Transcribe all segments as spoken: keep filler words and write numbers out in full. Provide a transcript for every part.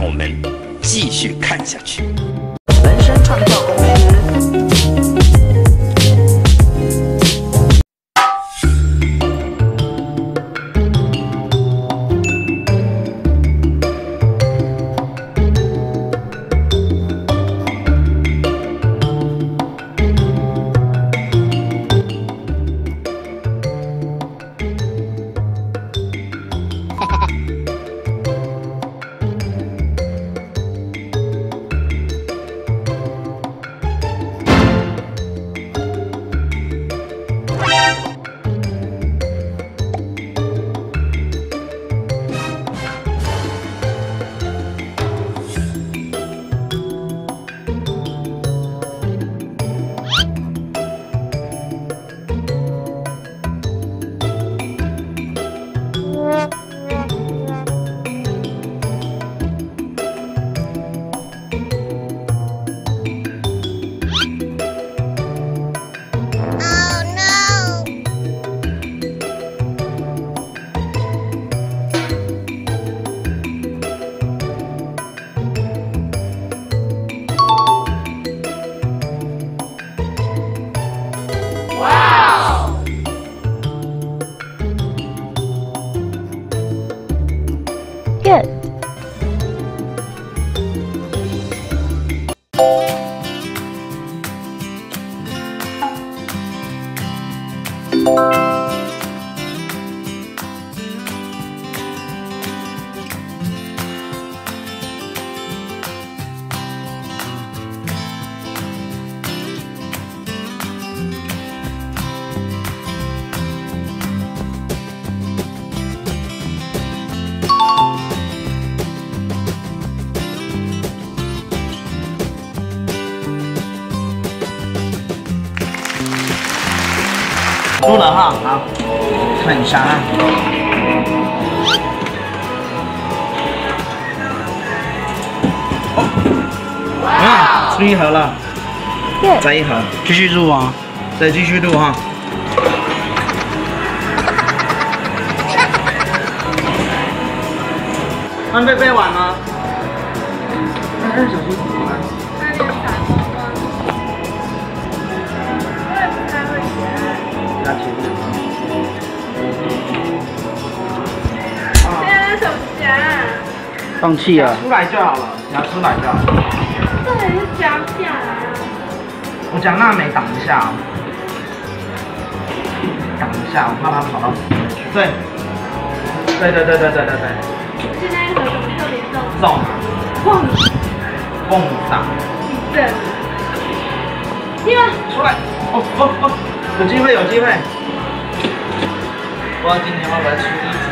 我们继续看下去。 人生创造公司。 Good. 输了哈，好，看一下啊。啊，出一盒了，再一盒，继续录啊，再继续录哈。安贝贝碗吗？哎，小心怎么了？那你打包吗？我也不太会学。 拿起现在手夹，放弃啊！出来就好了，夹出来就好了。这里是夹不下来啊！我讲娜美挡一下，挡一下，我怕他跑到里面去。对，对对对对对对对。现在一盒怎么特别重？重，蹦，蹦上。对。你们出来！哦哦哦！ 有机会，有机会！不知道今天会不会出一只？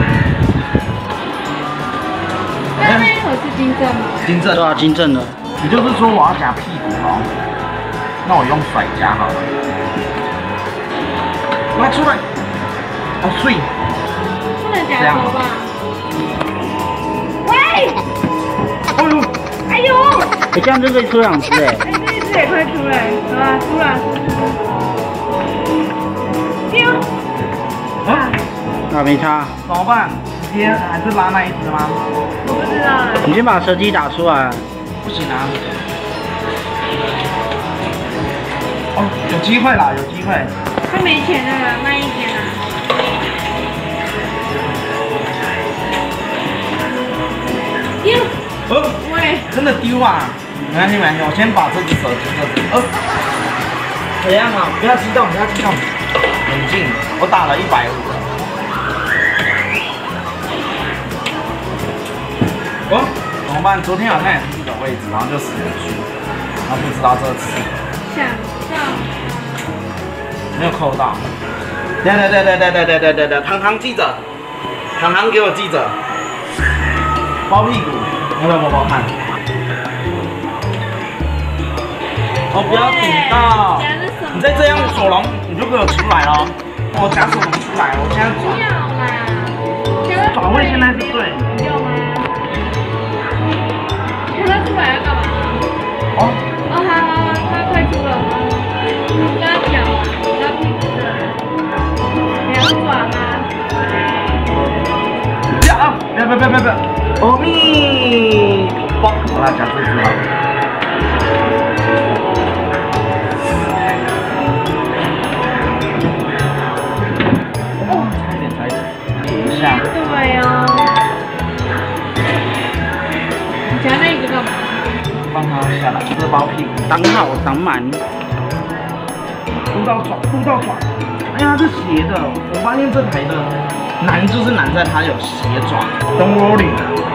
那那一盒是金正吗？金正，对啊，金正的。也就是说我要夹屁股哦，那我用甩夹好了。拿出来！好碎！不能夹头吧？喂！哎呦！哎呦！哎，这样就可以出两只哎！哎，这一只也快出来，好吧，出了。 啊，那没差，怎么办？直接还是拉那一只吗？我不知道。你先把蛇机打出来。不行啊。哦，有机会啦，有机会。他没钱了，慢一点啦。丢。哦，喂，真的丢啊！没关系，没关系，我先把这只蛇机这里。哦。怎样啊？不要激动，不要激动。 冷静，我打了一百五了。哦，怎么办？昨天好像也是这个位置，然后就死了去，然后不知道这次。想到。没有扣到。对对对对对对对对对对，糖糖记着，糖糖给我记着。包屁股，要不要摸摸看？哦，不要顶到。你再这样手龙，你就给我出来了。我夹手龙出来，我现在转。不要啦，转位现在是对。不要吗？看他出来要干嘛？哦。哦，好好好，他快出了。你跟他讲嘛，你要屁股的。两转吗？不要啊！不要不要不要不要！哦咪。 来夹这只好了。哦，差一点，差一点，点一下。 对哦。你夹那个干嘛？ 放它下来，这包屁股挡好挡满，撸到爪，撸到爪。哎呀，这斜的，我发现这台的难就是难在它有斜爪。Don't worry。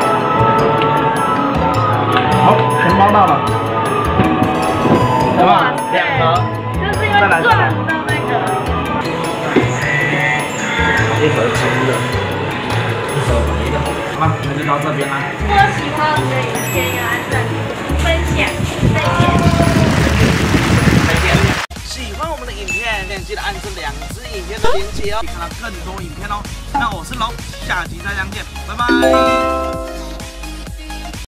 好，全包到了，对吧？两盒， 就是因为赚到那个。 一盒金的，一盒白的。好吧，那就到这边啦。 如果喜欢我们的影片，要按赞、分享，再见。 再见。喜欢我们的影片，记得按这两支影片的连结哦，可以看到更多影片哦。那我是龙，下集再相见，拜拜。